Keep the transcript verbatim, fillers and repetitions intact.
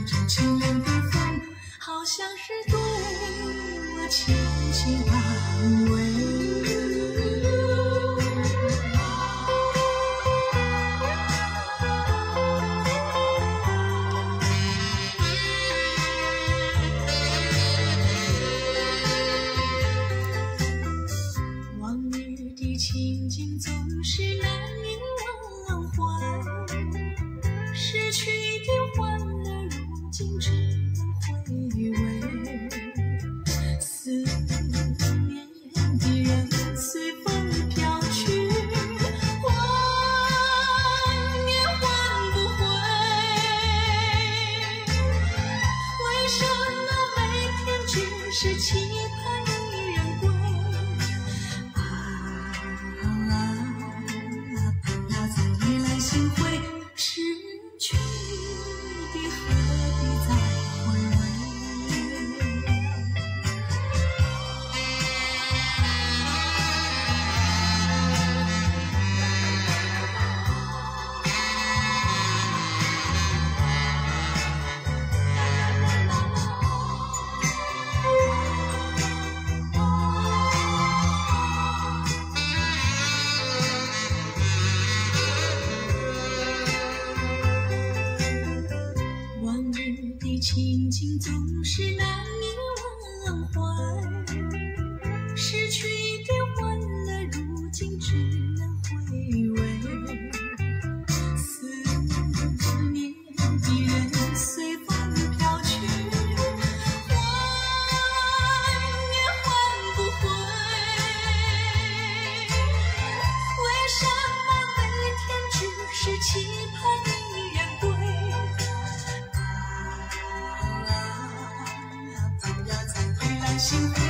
阵清凉的风，好像是对我千千安慰。往日的情景总是难以忘怀，失去的欢乐如今只能回味。思念的人随风飘去，怀念换不回。为什么每天只是期盼一人归？不要再未来心灰，失去的何必再回味？往日的情景总是难以忘怀，失去的欢乐如今只能回味。思念的人随风飘去，怀念换不回。为什么每天只是期盼一人归？不要再回来心灰。